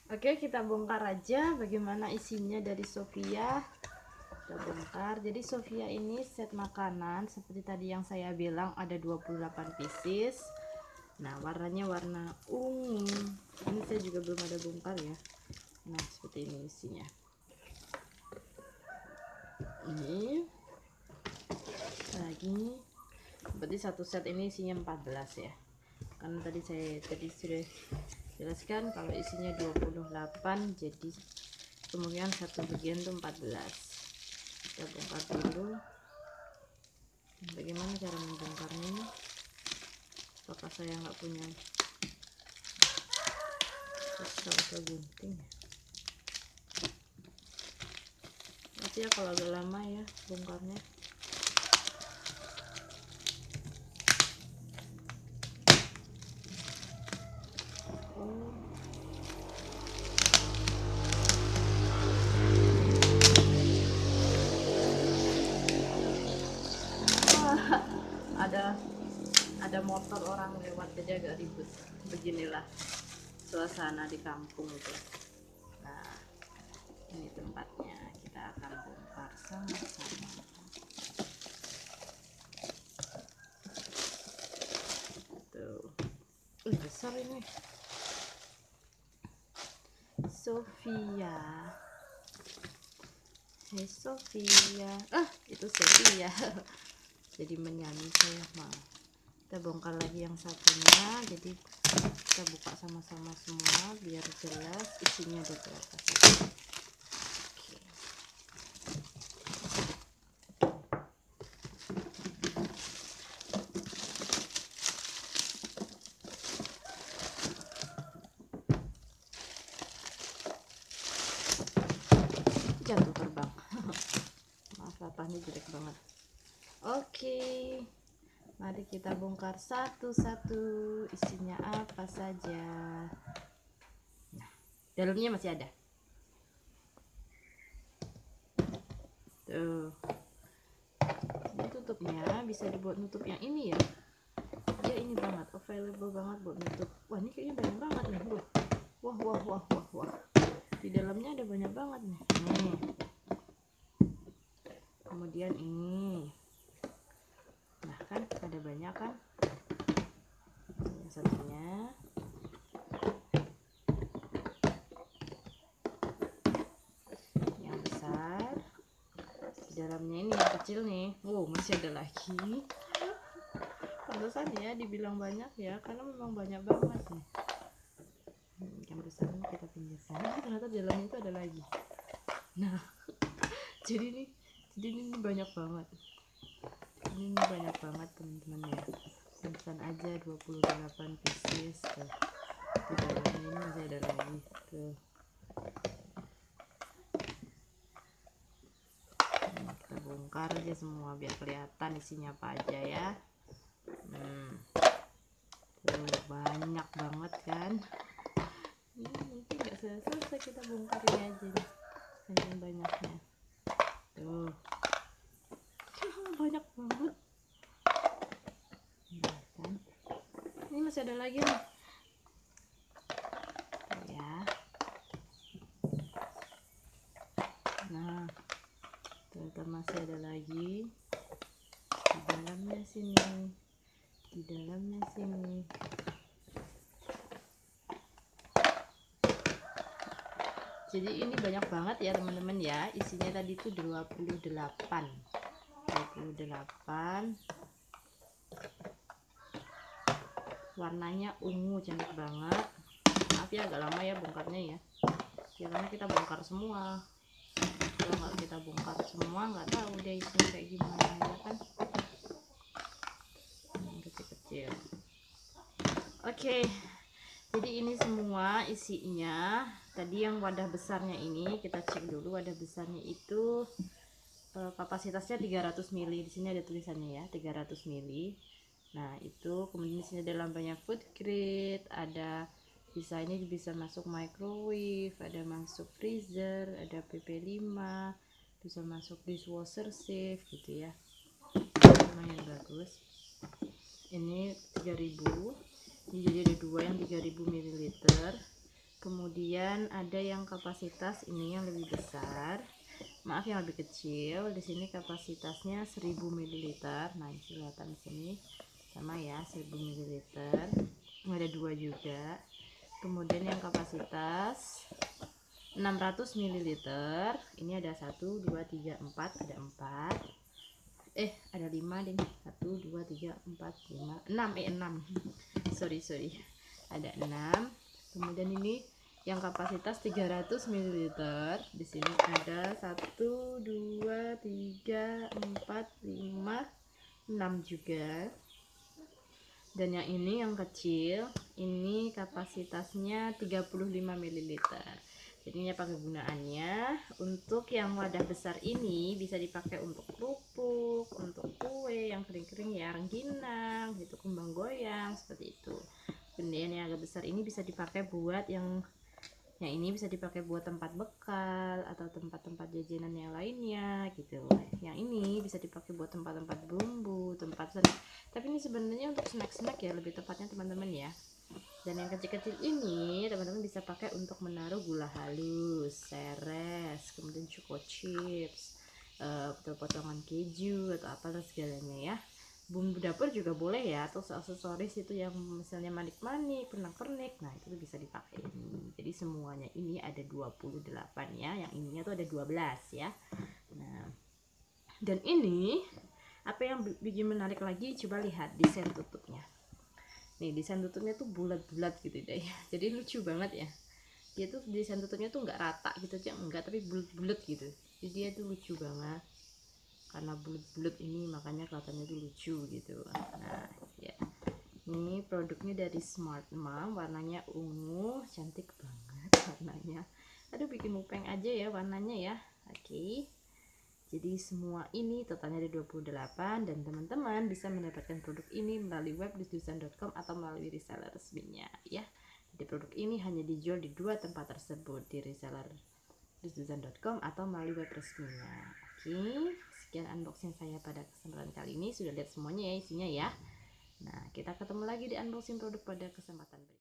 Oke, kita bongkar aja bagaimana isinya dari Sofia. Kita bongkar. Jadi Sofia ini set makanan seperti tadi yang saya bilang, ada 28 pieces. Nah, warnanya warna ungu. Ini saya juga belum ada bongkar ya. Nah, seperti ini isinya. Ini lagi berarti satu set ini isinya 14 ya. Karena tadi sudah jelaskan kalau isinya 28, jadi kemungkinan satu bagian itu 14. Kita bongkar dulu. Bagaimana cara membongkarnya? Apakah saya nggak punya pisau atau gunting? Nanti ya kalau agak lama ya bongkarnya. Ada motor orang lewat, jadi agak ribut. Beginilah suasana di kampung itu. Nah, ini tempatnya, kita akan bongkar sama-sama. Tuh, besar ini. Sofia, hey Sofia, itu Sofia. Jadi menyanyi saya mah. Kita bongkar lagi yang satunya, jadi kita buka sama-sama semua biar jelas isinya ada berapa sih. Jatuh terbang. Maaf, latahnya jelek banget. Oke, mari kita bongkar satu-satu isinya apa saja. Nah, dalamnya masih ada tuh. Ini tutupnya bisa dibuat nutup yang ini ya. Dia ini banget, available banget buat nutup. Wah, ini kayaknya banyak banget nih. Wah. Di dalamnya ada banyak banget nih. Kemudian ini. Nah, kan ada banyak kan? Yang satunya. Yang besar. Di dalamnya ini yang kecil nih. Masih ada lagi. Pantesan ya dibilang banyak ya, karena memang banyak banget nih. Yang besar ini kita pinggirkan. Ternyata di dalamnya itu ada lagi. Nah, jadi ini banyak banget. Ini banyak banget teman-teman ya. Simpan aja 28 pieces tuh. Di dalamnya ini masih ada lagi tuh. Kita bongkar aja semua biar kelihatan isinya apa aja ya. Tuh, banyak banget kan. Ini mungkin nggak selesai kita bongkarnya aja nih, saking banyaknya. Tuh, banyak banget. Nah, kan ini masih ada lagi nih. Tuh ya. Nah, ternyata masih ada lagi di dalamnya sini. Jadi ini banyak banget ya teman-teman ya. Isinya tadi itu 28. Warnanya ungu, cantik banget. Maaf ya agak lama ya bongkarnya ya. Karena kita bongkar semua. Kalau nggak kita bongkar semua nggak tahu deh isinya kayak gimana ya kan. Kecil-kecil. Oke. Jadi ini semua isinya. Tadi yang wadah besarnya ini kita cek dulu, wadah besarnya itu kapasitasnya 300 ml. Di sini ada tulisannya ya, 300 ml. Nah, itu kemudian di sini ada lambangnya food grade, ada desainnya bisa masuk microwave, ada masuk freezer, ada PP5, bisa masuk dishwasher safe gitu ya. Lumayan bagus. Ini 3000. Ini jadi ada dua yang 3000 ml. Kemudian ada yang kapasitas ini yang lebih besar, maaf yang lebih kecil. Di sini kapasitasnya 1000 ml. Nah, ini kelihatan di sini sama ya, 1000 ml. Ada dua juga. Kemudian yang kapasitas 600 ml. Ini ada 1 2 3 4, ada 4. Ada 5 deh. 1 2 3 4 5 6 sorry ada 6. Kemudian ini yang kapasitas 300 ml. Di sini ada 1 2 3 4 5 6 juga. Dan yang ini yang kecil, ini kapasitasnya 35 ml. Jadinya penggunaannya untuk yang wadah besar ini bisa dipakai untuk kerupuk, untuk kue yang kering-kering ya, rengginang, gitu, kembang goyang seperti itu. Kemudian yang agak besar ini bisa dipakai buat yang ini bisa dipakai buat tempat bekal atau tempat-tempat jajanan yang lainnya gitu. Yang ini bisa dipakai buat tempat-tempat bumbu, tempat snack. Tapi ini sebenarnya untuk snack-snack ya, lebih tepatnya teman-teman ya. Dan yang kecil-kecil ini teman-teman bisa pakai untuk menaruh gula halus, seres, kemudian choco chips, potongan keju atau apalah segalanya ya. Bumbu dapur juga boleh ya, atau aksesoris itu yang misalnya manik-manik, pernak-pernik, nah itu bisa dipakai ini. Jadi semuanya ini ada 28 ya, yang ininya tuh ada 12 ya. Nah, dan ini apa yang bikin menarik lagi, coba lihat desain tutupnya. Nih, desain tutupnya tuh bulat-bulat gitu deh ya. Jadi lucu banget ya. Dia tuh desain tutupnya tuh nggak rata gitu aja, enggak, tapi bulat-bulat gitu. Jadi dia tuh lucu banget. Karena bulat-bulat ini makanya kelihatannya tuh lucu gitu. Nah, ya. Ini produknya dari Smart Mom, warnanya ungu, cantik banget warnanya. Aduh, bikin mupeng aja ya warnanya ya. Oke. Jadi semua ini totalnya ada 28 dan teman-teman bisa mendapatkan produk ini melalui web disdusan.com atau melalui reseller resminya ya. Jadi produk ini hanya dijual di dua tempat tersebut, di reseller disdusan.com atau melalui web resminya. Oke, sekian unboxing saya pada kesempatan kali ini. Sudah lihat semuanya ya isinya ya. Nah, kita ketemu lagi di unboxing produk pada kesempatan berikutnya.